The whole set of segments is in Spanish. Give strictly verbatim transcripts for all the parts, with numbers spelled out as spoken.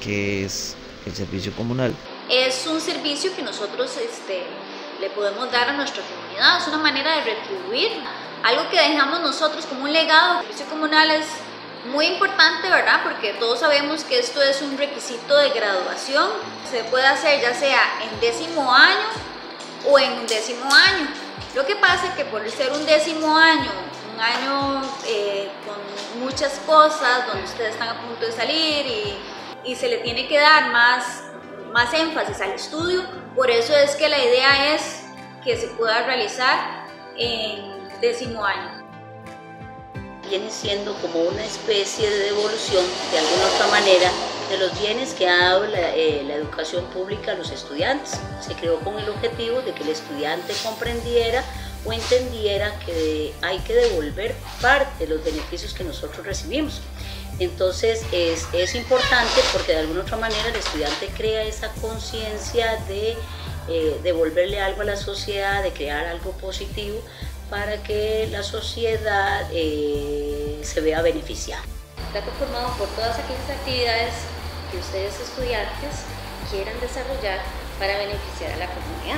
¿Qué es el servicio comunal? Es un servicio que nosotros este, le podemos dar a nuestra comunidad, es una manera de retribuir algo que dejamos nosotros como un legado. El servicio comunal es muy importante, ¿verdad? Porque todos sabemos que esto es un requisito de graduación. Se puede hacer ya sea en décimo año o en un décimo año. Lo que pasa es que por ser un décimo año, un año eh, con muchas cosas, donde ustedes están a punto de salir y, y se le tiene que dar más, más énfasis al estudio, por eso es que la idea es que se pueda realizar en décimo año. Viene siendo como una especie de devolución, de alguna otra manera, de los bienes que ha dado la, eh, la educación pública a los estudiantes. Se creó con el objetivo de que el estudiante comprendiera o entendiera que hay que devolver parte de los beneficios que nosotros recibimos. Entonces es, es importante porque de alguna otra manera el estudiante crea esa conciencia de eh, devolverle algo a la sociedad, de crear algo positivo, para que la sociedad eh, se vea beneficiada. Está conformado por todas aquellas actividades que ustedes estudiantes quieran desarrollar para beneficiar a la comunidad.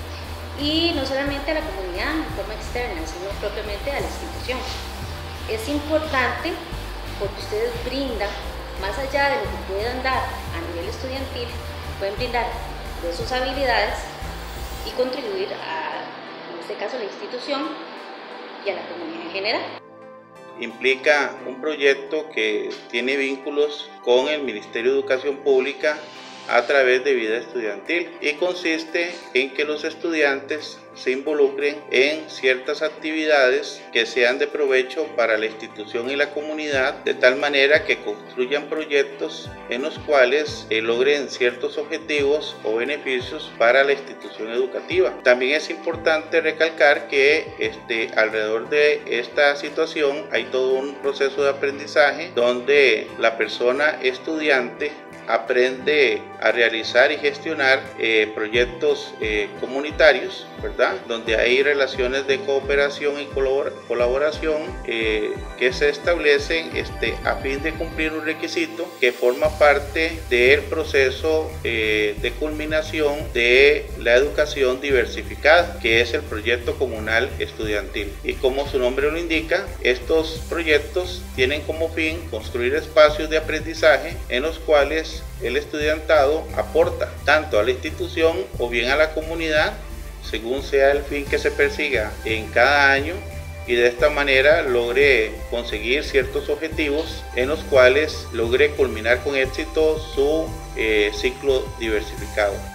Y no solamente a la comunidad en forma externa, sino propiamente a la institución. Es importante porque ustedes brindan, más allá de lo que puedan dar a nivel estudiantil, pueden brindar de sus habilidades y contribuir a, en este caso, la institución y a la comunidad en general. Implica un proyecto que tiene vínculos con el Ministerio de Educación Pública a través de vida estudiantil y consiste en que los estudiantes se involucren en ciertas actividades que sean de provecho para la institución y la comunidad, de tal manera que construyan proyectos en los cuales eh, logren ciertos objetivos o beneficios para la institución educativa. También es importante recalcar que este, alrededor de esta situación hay todo un proceso de aprendizaje donde la persona estudiante aprende a realizar y gestionar eh, proyectos eh, comunitarios, ¿verdad? Donde hay relaciones de cooperación y colabor colaboración eh, que se establecen este, a fin de cumplir un requisito que forma parte del proceso eh, de culminación de la educación diversificada, que es el proyecto comunal estudiantil. Y como su nombre lo indica, estos proyectos tienen como fin construir espacios de aprendizaje en los cuales el estudiantado aporta tanto a la institución o bien a la comunidad según sea el fin que se persiga en cada año, y de esta manera logre conseguir ciertos objetivos en los cuales logre culminar con éxito su eh, ciclo diversificado.